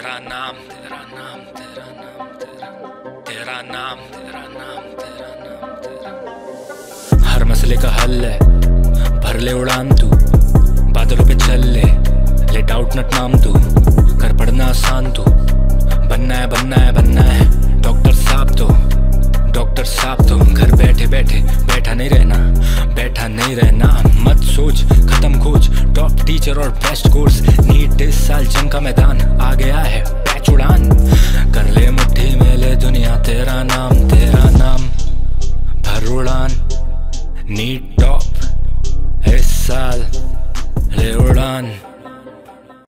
तेरा नाम तेरा नाम तेरा नाम तेरा तेरा नाम तेरा नाम तेरा नाम तेरा। हर मसले का हल है, भर ले उड़ान तू, बादलों पे चल ले डाउट नट नाम तू, कर पढ़ना आसान तू, बनना है बनना है बनना है डॉक्टर साहब तो, डॉक्टर साहब तो। घर बैठे बैठे बैठा नहीं रहना, बैठा नहीं रहना, मत सोच खत्म खोज, टॉप टीचर और बेस्ट कोर्स, नीट इस साल जंग का मैदान आ गया है।